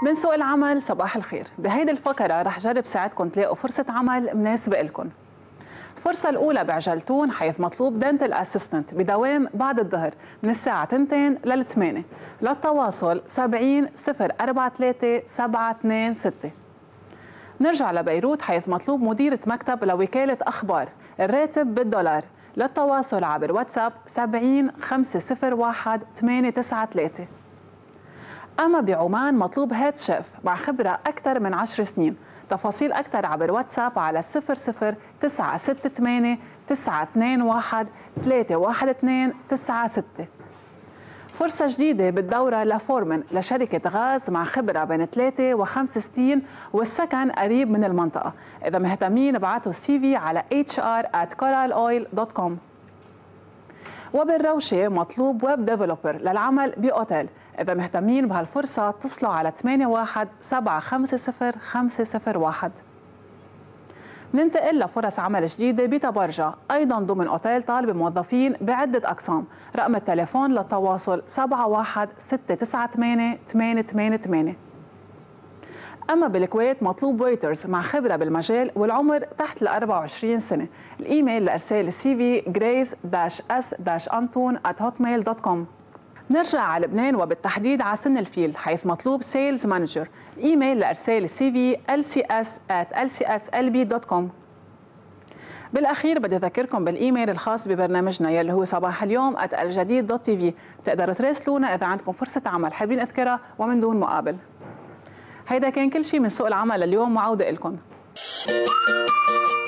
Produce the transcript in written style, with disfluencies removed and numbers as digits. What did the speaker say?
من سوق العمل صباح الخير. بهيدي الفقرة رح جرب ساعدكم تلاقوا فرصة عمل مناسبة لكم. الفرصة الأولى بعجلتون، حيث مطلوب دنتل اسيستنت بدوام بعد الظهر من الساعة 2 لل 8. للتواصل 70 043 726. نرجع لبيروت، حيث مطلوب مديرة مكتب لوكالة أخبار، الراتب بالدولار. للتواصل عبر واتساب 70 501 893. أما بعمان مطلوب هيد شيف مع خبرة أكثر من 10 سنين. تفاصيل أكثر عبر واتساب على 00 968 921 31296. فرصة جديدة بالدورة لفورمن لشركة غاز مع خبرة بين 3 و5 سنين، والسكن قريب من المنطقة. إذا مهتمين ابعتوا CV على hr@coraloil.com. وبالروشة مطلوب ويب ديفلوبر للعمل بأوتيل. إذا مهتمين بهالفرصة اتصلوا على 81 750 501. ننتقل لفرص عمل جديدة بتبرجة، أيضا ضمن أوتيل طالب موظفين بعدة أقسام. رقم التليفون للتواصل 71 698 888. أما بالكويت مطلوب ويترز مع خبرة بالمجال والعمر تحت ال 24 سنة. الإيميل لإرسال CV grace-s-anton@hotmail.com. نرجع على لبنان وبالتحديد على سن الفيل، حيث مطلوب سيلز مانجر. الإيميل لإرسال CV lcs@lcslb.com. بالأخير بدي أذكركم بالإيميل الخاص ببرنامجنا يلي هو صباح اليوم @الجديد.tv. بتقدروا تراسلونا إذا عندكم فرصة عمل حابين أذكرها ومن دون مقابل. هيدا كان كل شيء من سوق العمل لليوم، وعودة لكم.